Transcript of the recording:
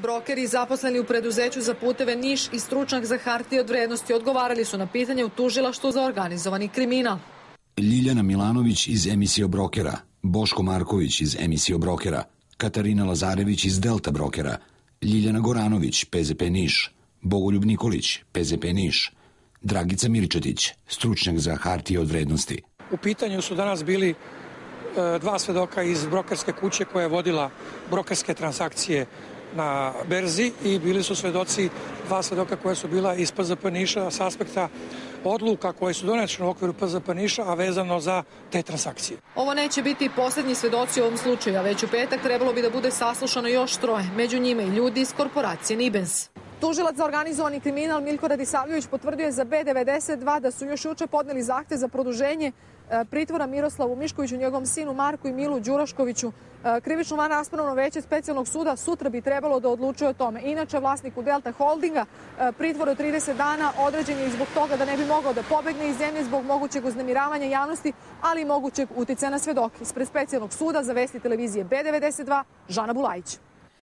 Brokeri zaposleni u preduzeću za puteve Niš i stručnjak za hartije od vrednosti odgovarali su na pitanje u tužilaštvu za organizovani kriminal. Ljiljana Milanović iz emisije Brokera, Boško Marković iz emisije Brokera, Katarina Lazarević iz Delta Brokera, Ljiljana Goranović, PZP Niš, Bogoljub Nikolić, PZP Niš, Dragica Mirčetić, stručnjak za hartije od vrednosti. U pitanju su danas bili dva svedoka iz brokerske kuće koja je vodila brokerske transakcije na berzi i bili su svedoci, dva svedoka koja su bila iz PZP Niša s aspekta odluka koje su donešene u okviru PZP Niša, a vezano za te transakcije. Ovo neće biti poslednji svedoci u ovom slučaju, a već u petak trebalo bi da bude saslušano još troje, među njima i ljudi iz korporacije Nibens. Tužilac za organizovani kriminal Miljko Radisavljević potvrdio je za B92 da su još juče podneli zahtev za produženje pritvora Miroslavu Miškoviću, njegovom sinu Marku i Milu Đuraškoviću. Krivično vanraspravno veće specijalnog suda sutra bi trebalo da odlučuje o tome. Inače, vlasniku Delta Holdinga pritvor od 30 dana određen je zbog toga da ne bi mogao da pobegne iz zemlje zbog mogućeg uznemiravanja javnosti, ali i mogućeg uticaja na svedoke. Ispred specijalnog suda za vesti televizije B92, Žana Bulajić.